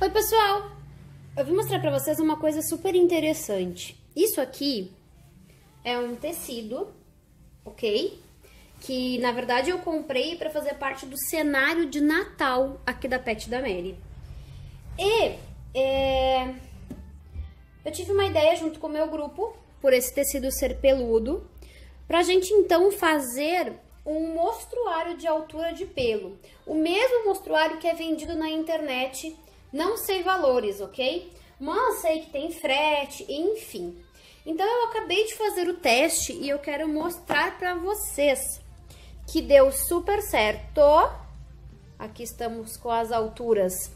Então, pessoal, eu vou mostrar pra vocês uma coisa super interessante. Isso aqui é um tecido, ok? Que, na verdade, eu comprei pra fazer parte do cenário de Natal aqui da Pet da Mary. E eu tive uma ideia junto com o meu grupo, por esse tecido ser peludo, pra gente, então, fazer um mostruário de altura de pelo. O mesmo mostruário que é vendido na internet, não sei valores, ok? Mas sei que tem frete, enfim. Então, eu acabei de fazer o teste e eu quero mostrar pra vocês que deu super certo. Aqui estamos com as alturas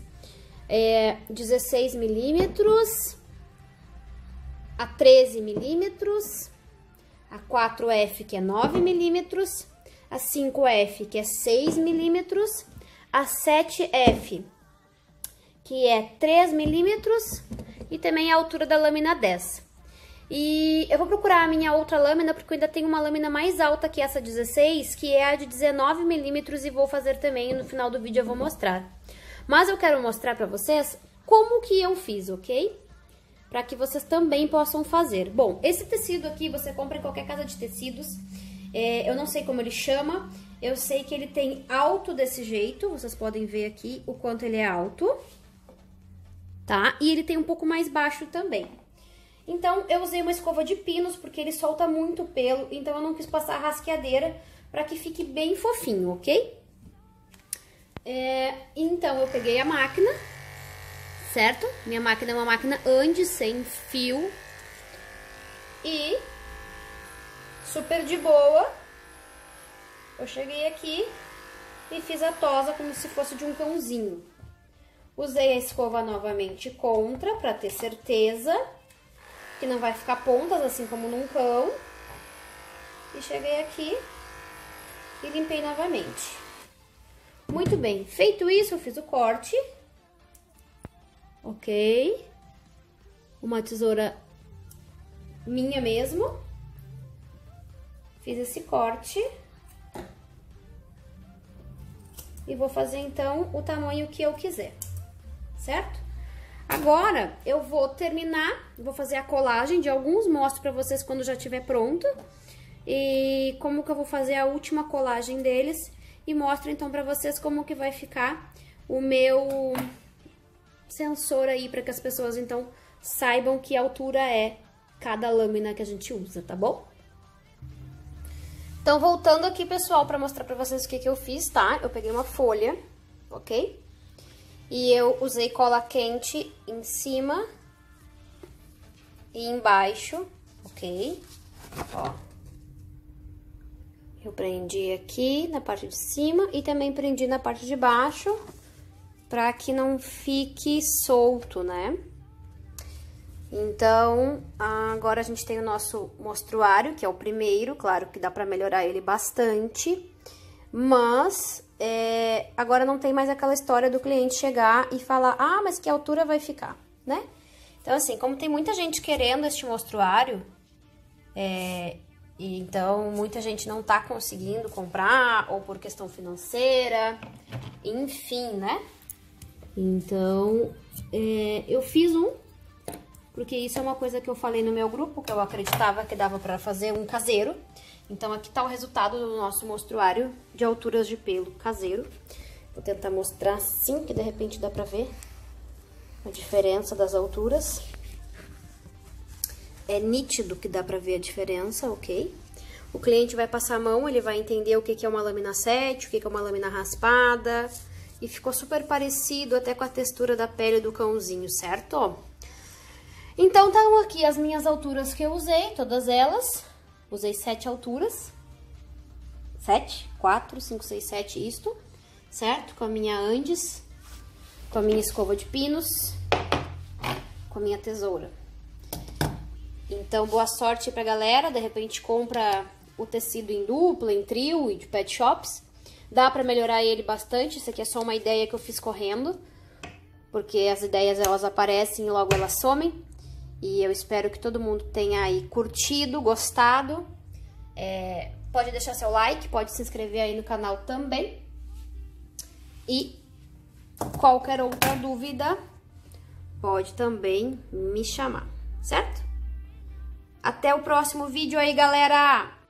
16 milímetros, a 13 milímetros, a 4F que é 9 milímetros, a 5F que é 6 milímetros, a 7F que é 3 milímetros e também a altura da lâmina 10. E eu vou procurar a minha outra lâmina, porque eu ainda tenho uma lâmina mais alta que essa 16, que é a de 19 milímetros, e vou fazer também, no final do vídeo eu vou mostrar. Mas eu quero mostrar pra vocês como que eu fiz, ok? Pra que vocês também possam fazer. Bom, esse tecido aqui você compra em qualquer casa de tecidos. Eu não sei como ele chama, eu sei que ele tem alto desse jeito, vocês podem ver aqui o quanto ele é alto, tá? E ele tem um pouco mais baixo também. Então, eu usei uma escova de pinos, porque ele solta muito pelo, então eu não quis passar a rasqueadeira para que fique bem fofinho, ok? Então, eu peguei a máquina, certo? Minha máquina é uma máquina Andes, sem fio. E, super de boa, eu cheguei aqui e fiz a tosa como se fosse de um cãozinho. Usei a escova novamente contra, para ter certeza que não vai ficar pontas, assim como num cão. E cheguei aqui e limpei novamente. Muito bem, feito isso, eu fiz o corte. Ok. Uma tesoura minha mesmo. Fiz esse corte. E vou fazer, então, o tamanho que eu quiser, certo? Agora, eu vou terminar, vou fazer a colagem de alguns, mostro pra vocês quando já estiver pronto. E como que eu vou fazer a última colagem deles. E mostro, então, pra vocês como que vai ficar o meu sensor aí, pra que as pessoas, então, saibam que altura é cada lâmina que a gente usa, tá bom? Então, voltando aqui, pessoal, pra mostrar pra vocês o que eu fiz, tá? Eu peguei uma folha, ok? E eu usei cola quente em cima e embaixo, ok? Ó. Eu prendi aqui na parte de cima e também prendi na parte de baixo, pra que não fique solto, né? Então, agora a gente tem o nosso mostruário, que é o primeiro, claro que dá pra melhorar ele bastante, mas agora não tem mais aquela história do cliente chegar e falar, ah, mas que altura vai ficar, né? Então, assim, como tem muita gente querendo este mostruário, e então muita gente não tá conseguindo comprar, ou por questão financeira, enfim, né? Então, eu fiz porque isso é uma coisa que eu falei no meu grupo, que eu acreditava que dava pra fazer um caseiro. Então, aqui tá o resultado do nosso mostruário de alturas de pelo caseiro. Vou tentar mostrar assim, que de repente dá pra ver a diferença das alturas. É nítido que dá pra ver a diferença, ok? O cliente vai passar a mão, ele vai entender o que é uma lâmina 7, o que é uma lâmina raspada. E ficou super parecido até com a textura da pele do cãozinho, certo? Então, estão aqui as minhas alturas que eu usei, todas elas. Usei 7 alturas. 7, 4, 5, 6, 7, isto. Certo? Com a minha Andes, com a minha escova de pinos, com a minha tesoura. Então, boa sorte pra galera. De repente, compra o tecido em dupla, em trio e de pet shops. Dá pra melhorar ele bastante. Isso aqui é só uma ideia que eu fiz correndo, porque as ideias, elas aparecem e logo elas somem. E eu espero que todo mundo tenha aí curtido, gostado. Pode deixar seu like, pode se inscrever aí no canal também. E qualquer outra dúvida, pode também me chamar, certo? Até o próximo vídeo aí, galera!